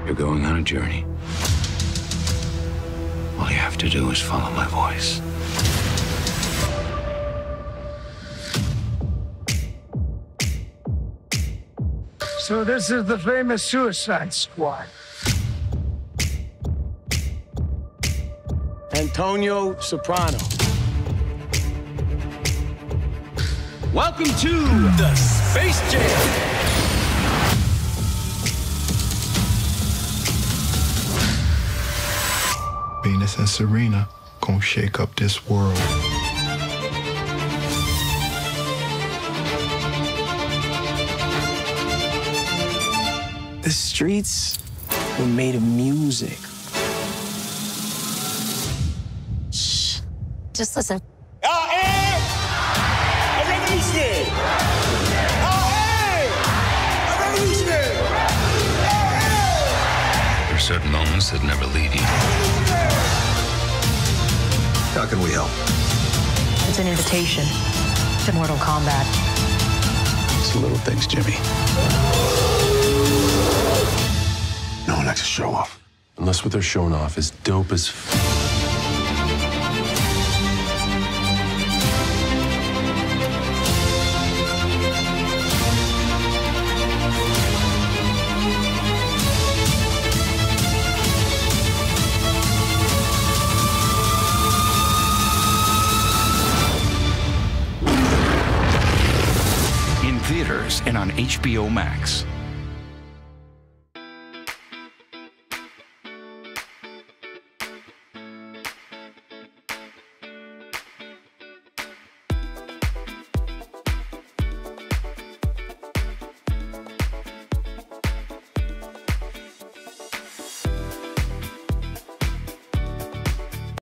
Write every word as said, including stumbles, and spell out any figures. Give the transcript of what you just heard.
You're going on a journey. All you have to do is follow my voice. So this is the famous Suicide Squad. Antonio Soprano. Welcome to the Space Jam. Venus and Serena gonna shake up this world. The streets were made of music. Shh. Just listen. I am a revolutionary. I am a revolutionary. There are certain moments that never leave you. How can we help? It's an invitation to Mortal Kombat. It's the little things, Jimmy. No one likes to show off. Unless what they're showing off is dope as f. In theaters and on H B O Max.